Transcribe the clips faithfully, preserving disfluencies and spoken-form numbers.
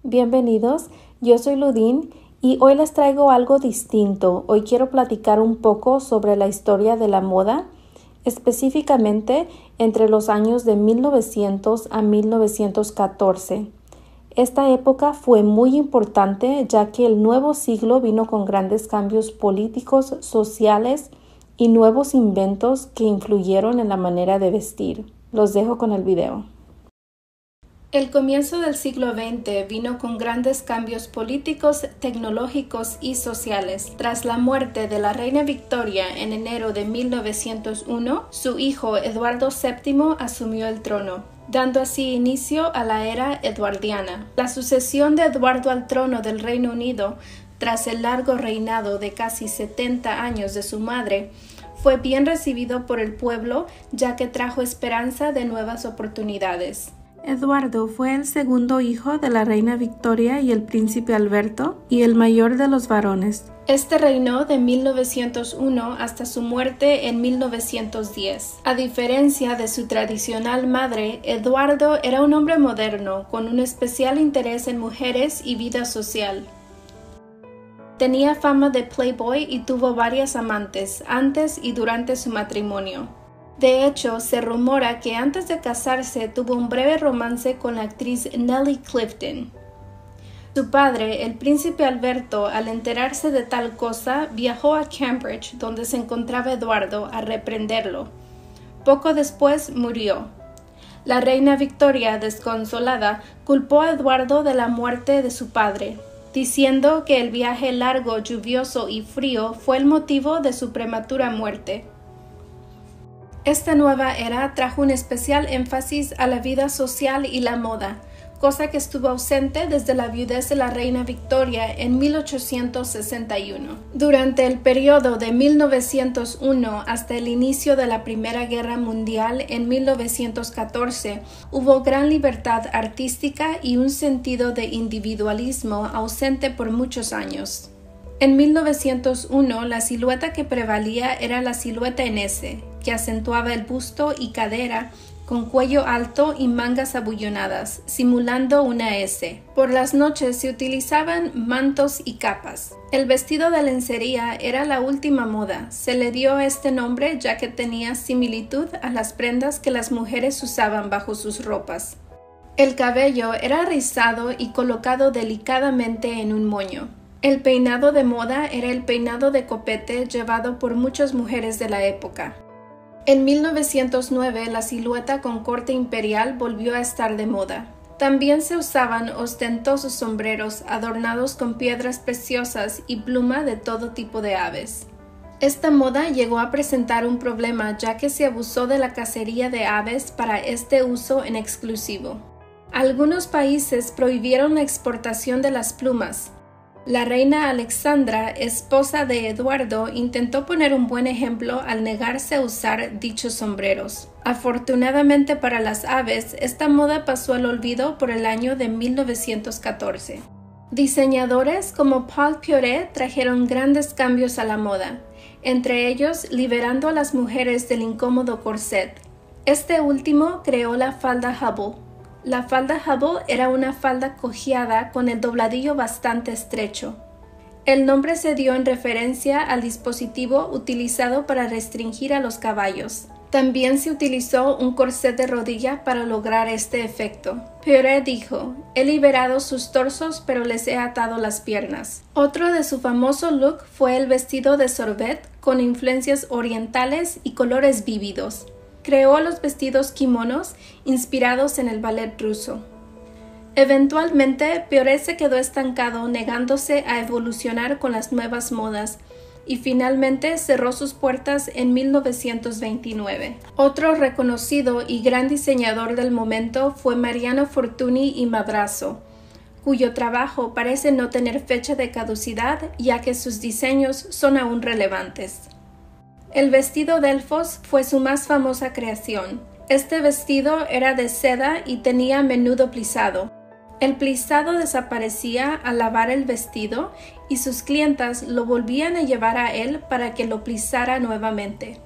Bienvenidos, yo soy Ludin y hoy les traigo algo distinto. Hoy quiero platicar un poco sobre la historia de la moda, específicamente entre los años de mil novecientos a mil novecientos catorce. Esta época fue muy importante ya que el nuevo siglo vino con grandes cambios políticos, sociales y nuevos inventos que influyeron en la manera de vestir. Los dejo con el video. El comienzo del siglo veinte vino con grandes cambios políticos, tecnológicos y sociales. Tras la muerte de la reina Victoria en enero de mil novecientos uno, su hijo Eduardo séptimo asumió el trono, dando así inicio a la era eduardiana. La sucesión de Eduardo al trono del Reino Unido, tras el largo reinado de casi setenta años de su madre, fue bien recibido por el pueblo ya que trajo esperanza de nuevas oportunidades. Eduardo fue el segundo hijo de la reina Victoria y el príncipe Alberto, y el mayor de los varones. Este reinó de mil novecientos uno hasta su muerte en mil novecientos diez. A diferencia de su tradicional madre, Eduardo era un hombre moderno, con un especial interés en mujeres y vida social. Tenía fama de playboy y tuvo varias amantes, antes y durante su matrimonio. De hecho, se rumora que antes de casarse tuvo un breve romance con la actriz Nellie Clifton. Su padre, el príncipe Alberto, al enterarse de tal cosa, viajó a Cambridge, donde se encontraba Eduardo, a reprenderlo. Poco después murió. La reina Victoria, desconsolada, culpó a Eduardo de la muerte de su padre, diciendo que el viaje largo, lluvioso y frío fue el motivo de su prematura muerte. Esta nueva era trajo un especial énfasis a la vida social y la moda, cosa que estuvo ausente desde la viudez de la reina Victoria en mil ochocientos sesenta y uno. Durante el periodo de mil novecientos uno hasta el inicio de la Primera Guerra Mundial en mil novecientos catorce, hubo gran libertad artística y un sentido de individualismo ausente por muchos años. En mil novecientos uno, la silueta que prevalía era la silueta en S, que acentuaba el busto y cadera con cuello alto y mangas abullonadas, simulando una S. Por las noches se utilizaban mantos y capas. El vestido de lencería era la última moda. Se le dio este nombre ya que tenía similitud a las prendas que las mujeres usaban bajo sus ropas. El cabello era rizado y colocado delicadamente en un moño. El peinado de moda era el peinado de copete llevado por muchas mujeres de la época. En mil novecientos nueve, la silueta con corte imperial volvió a estar de moda. También se usaban ostentosos sombreros adornados con piedras preciosas y pluma de todo tipo de aves. Esta moda llegó a presentar un problema ya que se abusó de la cacería de aves para este uso en exclusivo. Algunos países prohibieron la exportación de las plumas. La reina Alexandra, esposa de Eduardo, intentó poner un buen ejemplo al negarse a usar dichos sombreros. Afortunadamente para las aves, esta moda pasó al olvido por el año de mil novecientos catorce. Diseñadores como Paul Poiret trajeron grandes cambios a la moda, entre ellos liberando a las mujeres del incómodo corset. Este último creó la falda Hubble. La falda Hubble era una falda cojeada con el dobladillo bastante estrecho. El nombre se dio en referencia al dispositivo utilizado para restringir a los caballos. También se utilizó un corset de rodilla para lograr este efecto. Poiret dijo: "He liberado sus torsos, pero les he atado las piernas". Otro de su famoso look fue el vestido de sorbet con influencias orientales y colores vívidos. Creó los vestidos kimonos inspirados en el ballet ruso. Eventualmente, Poiret se quedó estancado negándose a evolucionar con las nuevas modas y finalmente cerró sus puertas en mil novecientos veintinueve. Otro reconocido y gran diseñador del momento fue Mariano Fortuny y Madrazo, cuyo trabajo parece no tener fecha de caducidad ya que sus diseños son aún relevantes. El vestido Delfos fue su más famosa creación. Este vestido era de seda y tenía menudo plisado. El plisado desaparecía al lavar el vestido y sus clientas lo volvían a llevar a él para que lo plisara nuevamente.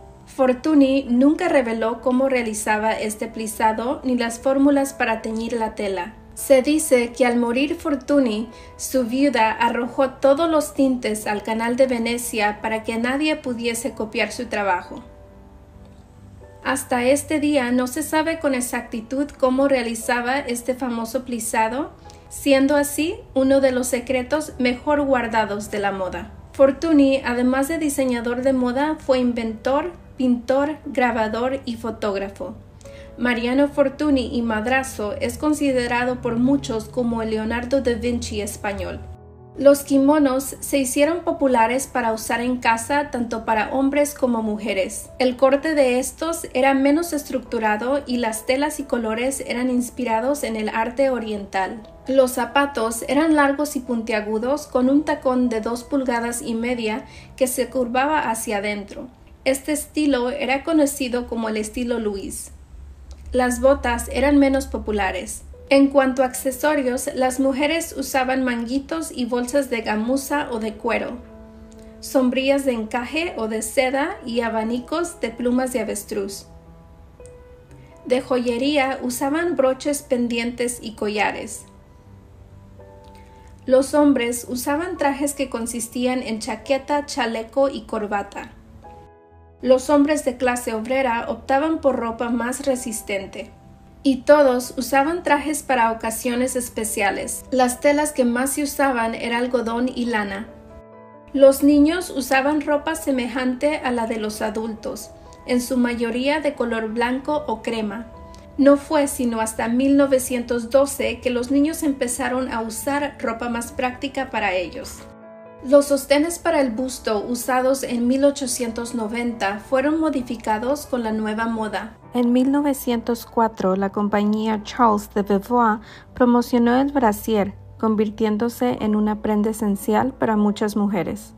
Fortuny nunca reveló cómo realizaba este plisado ni las fórmulas para teñir la tela. Se dice que al morir Fortuny, su viuda arrojó todos los tintes al Canal de Venecia para que nadie pudiese copiar su trabajo. Hasta este día no se sabe con exactitud cómo realizaba este famoso plisado, siendo así uno de los secretos mejor guardados de la moda. Fortuny, además de diseñador de moda, fue inventor, pintor, grabador y fotógrafo. Mariano Fortuny y Madrazo es considerado por muchos como el Leonardo da Vinci español. Los kimonos se hicieron populares para usar en casa tanto para hombres como mujeres. El corte de estos era menos estructurado y las telas y colores eran inspirados en el arte oriental. Los zapatos eran largos y puntiagudos con un tacón de dos pulgadas y media que se curvaba hacia adentro. Este estilo era conocido como el estilo Louis. Las botas eran menos populares. En cuanto a accesorios, las mujeres usaban manguitos y bolsas de gamuza o de cuero, sombrillas de encaje o de seda y abanicos de plumas de avestruz. De joyería usaban broches, pendientes y collares. Los hombres usaban trajes que consistían en chaqueta, chaleco y corbata. Los hombres de clase obrera optaban por ropa más resistente. Y todos usaban trajes para ocasiones especiales. Las telas que más se usaban eran algodón y lana. Los niños usaban ropa semejante a la de los adultos, en su mayoría de color blanco o crema. No fue sino hasta mil novecientos doce que los niños empezaron a usar ropa más práctica para ellos. Los sostenes para el busto usados en mil ochocientos noventa fueron modificados con la nueva moda. En mil novecientos cuatro, la compañía Charles de Beauvoir promocionó el brasier, convirtiéndose en una prenda esencial para muchas mujeres.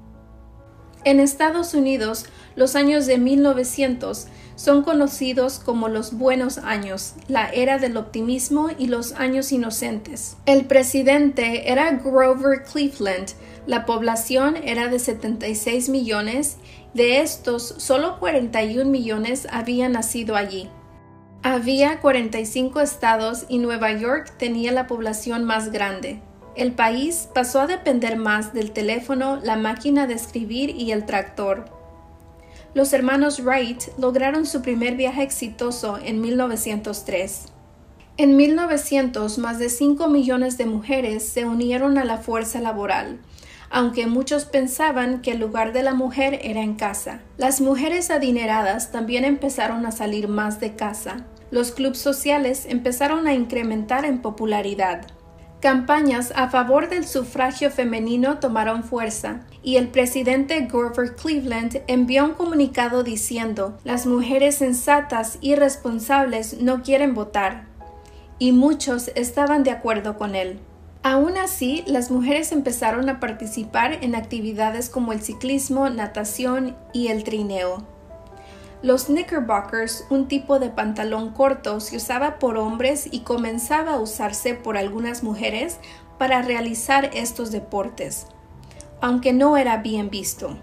En Estados Unidos, los años de mil novecientos son conocidos como los buenos años, la era del optimismo y los años inocentes. El presidente era Grover Cleveland. La población era de setenta y seis millones, de estos solo cuarenta y un millones habían nacido allí. Había cuarenta y cinco estados y Nueva York tenía la población más grande. El país pasó a depender más del teléfono, la máquina de escribir y el tractor. Los hermanos Wright lograron su primer viaje exitoso en mil novecientos tres. En mil novecientos, más de cinco millones de mujeres se unieron a la fuerza laboral, aunque muchos pensaban que el lugar de la mujer era en casa. Las mujeres adineradas también empezaron a salir más de casa. Los clubes sociales empezaron a incrementar en popularidad. Campañas a favor del sufragio femenino tomaron fuerza, y el presidente Grover Cleveland envió un comunicado diciendo: «Las mujeres sensatas y responsables no quieren votar», y muchos estaban de acuerdo con él. Aún así, las mujeres empezaron a participar en actividades como el ciclismo, natación y el trineo. Los knickerbockers, un tipo de pantalón corto, se usaba por hombres y comenzaba a usarse por algunas mujeres para realizar estos deportes, aunque no era bien visto.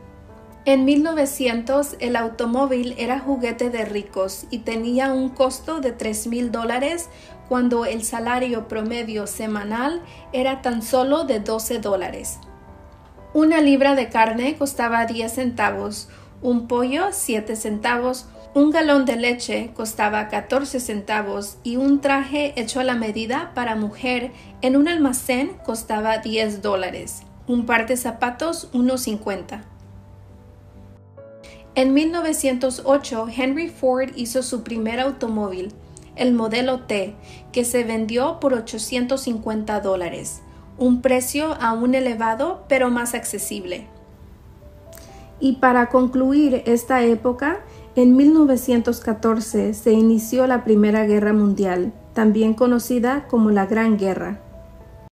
En mil novecientos, el automóvil era juguete de ricos y tenía un costo de tres mil dólares cuando el salario promedio semanal era tan solo de doce dólares. Una libra de carne costaba diez centavos, un pollo siete centavos, un galón de leche costaba catorce centavos y un traje hecho a la medida para mujer en un almacén costaba diez dólares. Un par de zapatos uno cincuenta. En mil novecientos ocho, Henry Ford hizo su primer automóvil, el modelo T, que se vendió por ochocientos cincuenta dólares, un precio aún elevado pero más accesible. Y para concluir esta época, en mil novecientos catorce se inició la Primera Guerra Mundial, también conocida como la Gran Guerra.